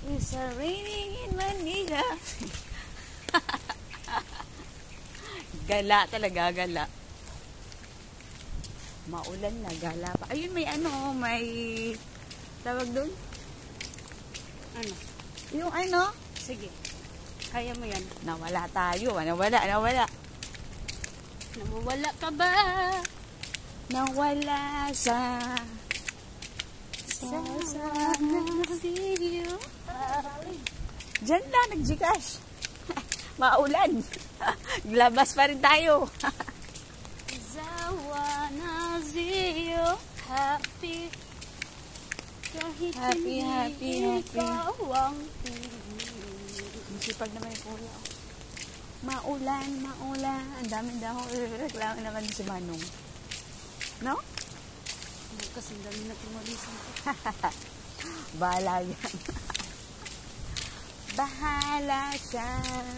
It's raining in Manila. Gala talaga, gala. Maulan na, gala pa. Ayun, may ano, may tawag doon? Ano? Yung ano? Sige. Kaya mo yan. Nawala tayo. Nawala. Nawala ka ba? Nawala sa see you. Diyan lang, nag-Gcash. Maulan. Labas pa rin tayo. I wanna see you happy. Kahit Happy. ikaw ang Sipag naman yung kuya. Maulan. Ang dami daw. Reklamo naman si Manong. No? kasi dami na tumalisan ko. Bahala yan. Bahala siya.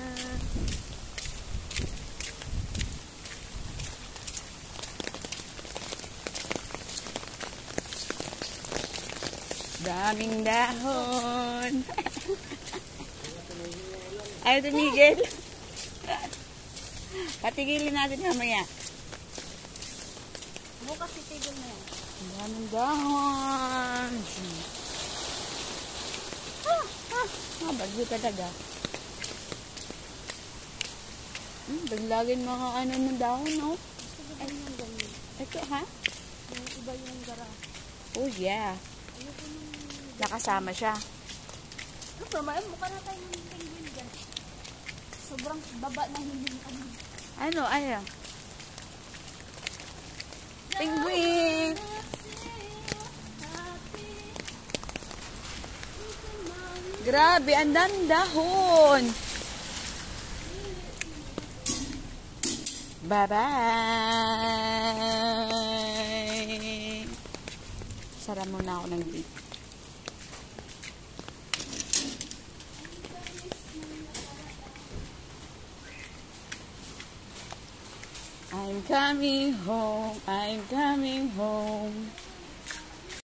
Daming dahon. Ayaw tumigil. Patigilin natin mamaya. Bukas itigil na yan. Daming dahon. Bagyo talaga. Baglagin mga ano ng dahon, no? Ay, yung ganyan. Ito, ha? Yung iba yung gara. Oh, yeah. Ayoko nung... Nakasama siya. Ano ba? Mukha na tayo ng penguin dyan. Sobrang baba na hindi ano. Ano? Penguin! Grabe, ang daming dahon! Bye-bye! Sara muna ako ng gate. I'm coming home.